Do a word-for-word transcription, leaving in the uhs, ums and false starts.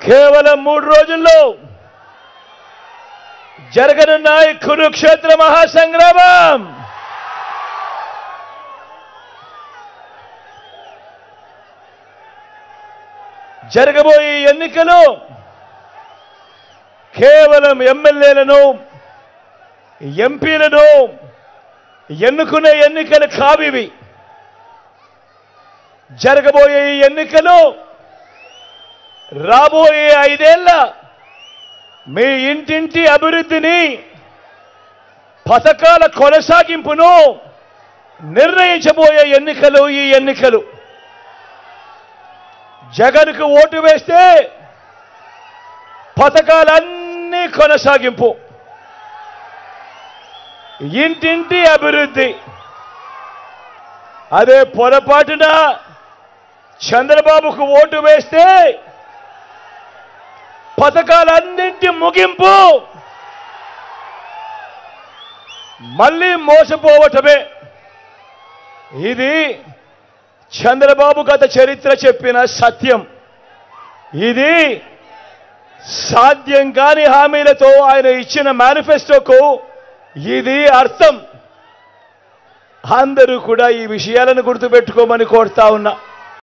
కేవలం మూడు రోజుల్లో జరగనున్న ఈ కురుక్షేత్ర మహాసంగ్రామం జరగబోయే ఎన్నికలు కేవలం ఎమ్మెల్యేలను ఎంపీలను ఎన్నుకునే ఎన్నికలు కావివి. జరగబోయే ఈ ఎన్నికలు రాబోయే ఐదేళ్ల మీ ఇంటింటి అభివృద్ధిని, పథకాల కొనసాగింపును నిర్ణయించబోయే ఎన్నికలు ఈ ఎన్నికలు. జగన్కు ఓటు వేస్తే పథకాలన్నీ కొనసాగింపు, ఇంటింటి అభివృద్ధి. అదే పొరపాటున చంద్రబాబుకు ఓటు వేస్తే పథకాలన్నింటి ముగింపు, మళ్ళీ మోసపోవటమే. ఇది చంద్రబాబు గత చరిత్ర చెప్పిన సత్యం. ఇది సాధ్యం కాని హామీలతో ఆయన ఇచ్చిన మేనిఫెస్టోకు ఇది అర్థం. అందరూ కూడా ఈ విషయాలను గుర్తుపెట్టుకోమని కోరుతా ఉన్నా.